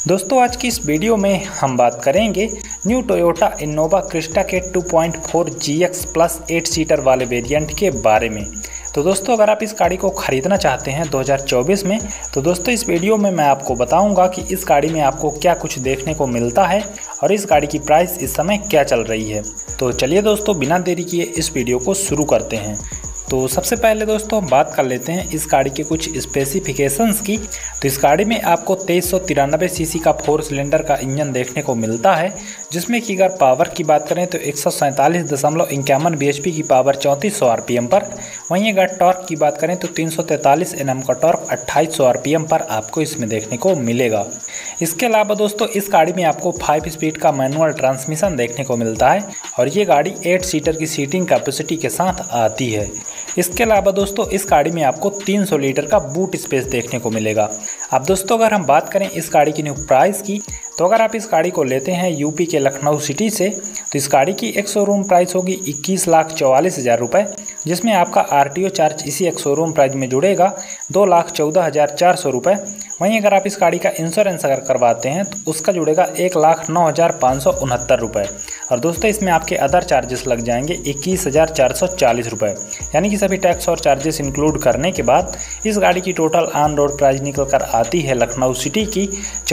दोस्तों आज की इस वीडियो में हम बात करेंगे न्यू टोयोटा इनोवा क्रिस्टा के 2.4 GX प्लस 8 सीटर वाले वेरिएंट के बारे में। तो दोस्तों अगर आप इस गाड़ी को ख़रीदना चाहते हैं 2024 में, तो दोस्तों इस वीडियो में मैं आपको बताऊंगा कि इस गाड़ी में आपको क्या कुछ देखने को मिलता है और इस गाड़ी की प्राइस इस समय क्या चल रही है। तो चलिए दोस्तों बिना देरी किए इस वीडियो को शुरू करते हैं। तो सबसे पहले दोस्तों हम बात कर लेते हैं इस गाड़ी के कुछ स्पेसिफिकेशंस की। तो इस गाड़ी में आपको 2393 सीसी का 4 सिलेंडर का इंजन देखने को मिलता है, जिसमें कि अगर पावर की बात करें तो 147.51 bhp की पावर 3400 RPM पर। वहीं अगर टॉर्क की बात करें तो 343 Nm का टॉर्क 2800 RPM पर आपको इसमें देखने को मिलेगा। इसके अलावा दोस्तों इस गाड़ी में आपको 5 स्पीड का मैनुअल ट्रांसमिशन देखने को मिलता है और ये गाड़ी 8 सीटर की सीटिंग कैपेसिटी के साथ आती है। इसके अलावा दोस्तों इस गाड़ी में आपको 300 लीटर का बूट स्पेस देखने को मिलेगा। अब दोस्तों अगर हम बात करें इस गाड़ी की न्यू प्राइस की, तो अगर आप इस गाड़ी को लेते हैं यूपी के लखनऊ सिटी से, तो इस गाड़ी की एक शोरूम प्राइस होगी 21,44,000 रुपये, जिसमें आपका RTO चार्ज इसी एक शोरूम प्राइस में जुड़ेगा 2,14,400 रुपये। वहीं अगर आप इस गाड़ी का इंश्योरेंस अगर करवाते हैं तो उसका जुड़ेगा 1,09,569 रुपये। और दोस्तों इसमें आपके अदर चार्जेस लग जाएंगे 21,440 रुपये, यानी कि सभी टैक्स और चार्जेस इंक्लूड करने के बाद इस गाड़ी की टोटल ऑन रोड प्राइस निकल कर आती है लखनऊ सिटी की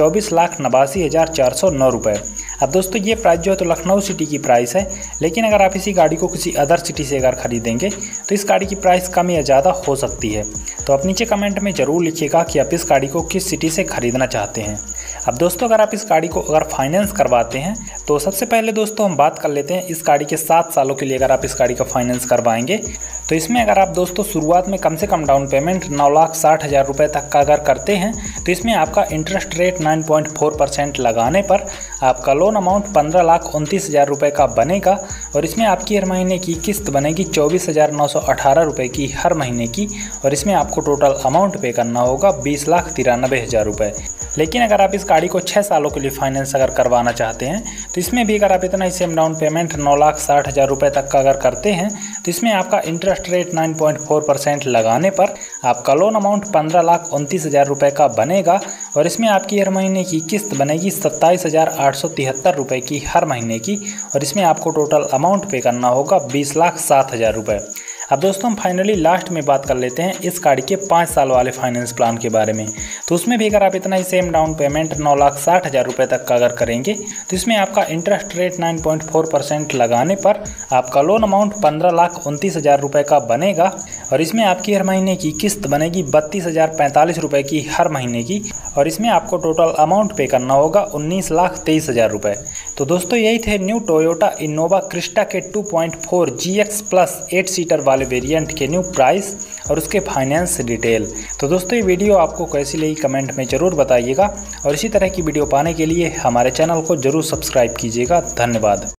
24,89,409 रुपये। अब दोस्तों ये प्राइस जो है तो लखनऊ सिटी की प्राइस है, लेकिन अगर आप इसी गाड़ी को किसी अदर सिटी से अगर खरीदेंगे तो इस गाड़ी की प्राइस कम या ज़्यादा हो सकती है। तो आप नीचे कमेंट में ज़रूर लिखिएगा कि आप इस गाड़ी को किस सिटी से खरीदना चाहते हैं। अब दोस्तों अगर आप इस गाड़ी को अगर फाइनेंस करवाते हैं तो सबसे पहले दोस्तों हम बात कर लेते हैं इस गाड़ी के 7 सालों के लिए अगर आप इस गाड़ी का फाइनेंस करवाएंगे तो इसमें अगर आप दोस्तों शुरुआत में कम से कम डाउन पेमेंट 9,60,000 रुपये तक का अगर करते हैं तो इसमें आपका इंटरेस्ट रेट 9.4% लगाने पर आपका लोन अमाउंट 15,29,000 रुपये का बनेगा और इसमें आपकी हर महीने की किस्त बनेगी 24,918 रुपये की हर महीने की, और इसमें आपको टोटल अमाउंट पे करना होगा 20,93,000 रुपये। लेकिन अगर आप इस गाड़ी को 6 सालों के लिए फाइनेंस अगर करवाना चाहते हैं तो इसमें भी अगर आप इतना ही सेम डाउन पेमेंट 9,60,000 रुपये तक का अगर करते हैं तो इसमें आपका इंटरेस्ट रेट 9.4% लगाने पर आपका लोन अमाउंट 15,29,000 रुपये का बनेगा और इसमें आपकी हर महीने की किस्त बनेगी 27,873 रुपये की हर महीने की, और इसमें आपको टोटल अमाउंट पे करना होगा 20,07,000 रुपये। अब दोस्तों हम फाइनली लास्ट में बात कर लेते हैं इस गाड़ी के 5 साल वाले फाइनेंस प्लान के बारे में। तो उसमें भी अगर आप इतना ही सेम डाउन पेमेंट 9,60,000 रुपये तक का अगर करेंगे तो इसमें आपका इंटरेस्ट रेट 9.4% लगाने पर आपका लोन अमाउंट 15,29,000 रुपये का बनेगा और इसमें आपकी हर महीने की किस्त बनेगी 32,045 रुपये की हर महीने की, और इसमें आपको टोटल अमाउंट पे करना होगा 19,23,000 रुपये। तो दोस्तों यही थे न्यू टोयोटा इनोवा क्रिस्टा के 2.4 GX प्लस 8 सीटर वाले वेरिएंट के न्यू प्राइस और उसके फाइनेंस डिटेल। तो दोस्तों ये वीडियो आपको कैसी लगी कमेंट में ज़रूर बताइएगा और इसी तरह की वीडियो पाने के लिए हमारे चैनल को ज़रूर सब्सक्राइब कीजिएगा। धन्यवाद।